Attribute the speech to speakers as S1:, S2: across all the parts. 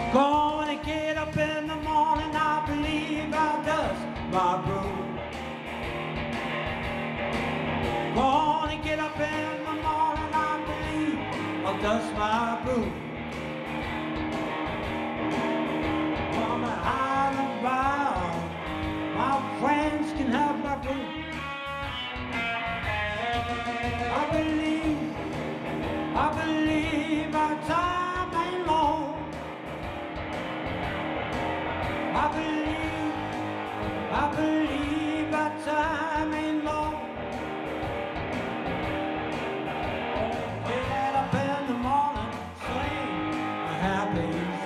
S1: Gonna get up in the morning, I believe I'll dust my broom. Gonna get up in the morning, I believe I'll dust my broom. Gonna hide about, my friends can have my broom. I believe our time ain't long. I believe our time ain't long. Get up in the morning, sing a happy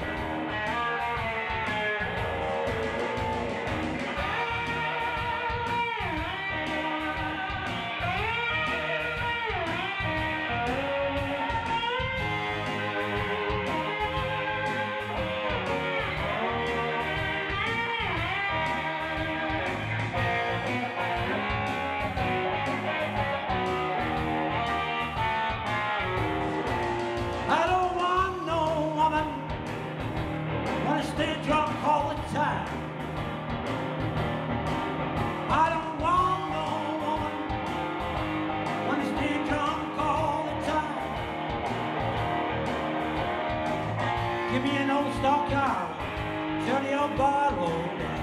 S1: stay drunk all the time. I don't want no woman wanna stay drunk all the time. Give me an old stock car, tell the old bottle.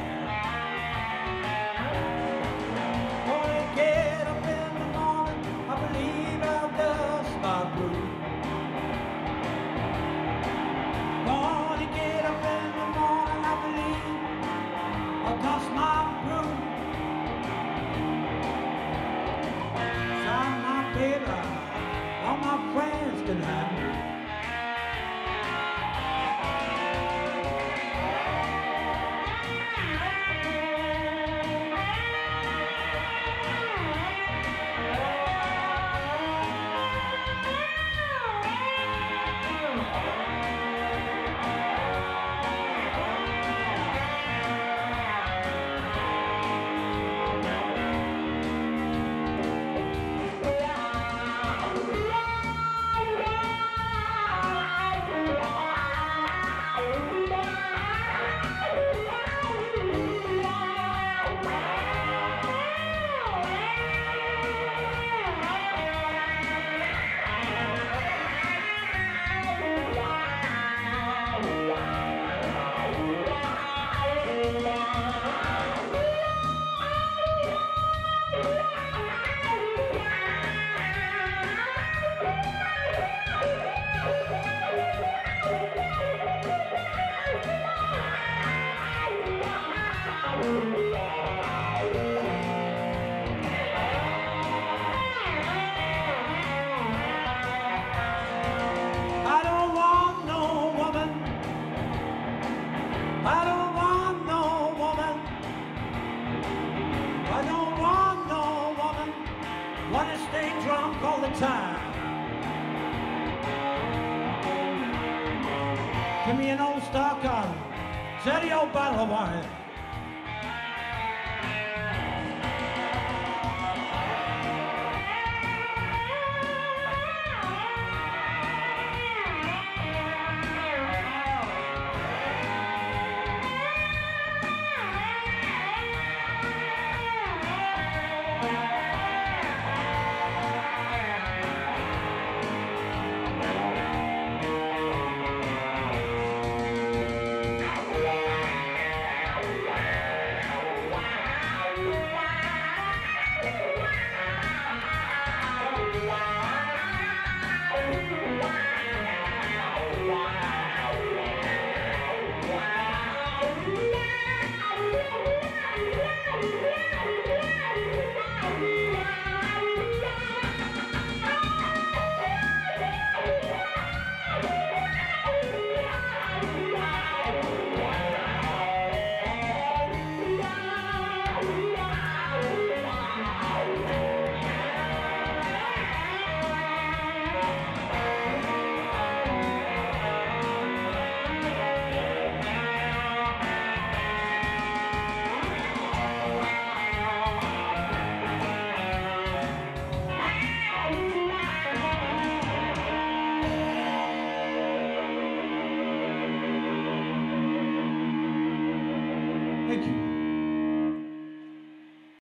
S1: Gonna get up in the morning, I believe I'll dust my broom. Gonna get up in the morning, I believe I'll dust my broom. Sign my paper, all my friends can have me. Wanna stay drunk all the time. Give me an old stock on, steady old bottle of wine.